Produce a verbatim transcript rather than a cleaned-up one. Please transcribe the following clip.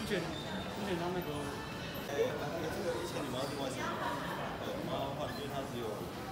卷，之前他那个。 哎，那个这个以前你们要另外申请，对，麻烦的话，因为它只有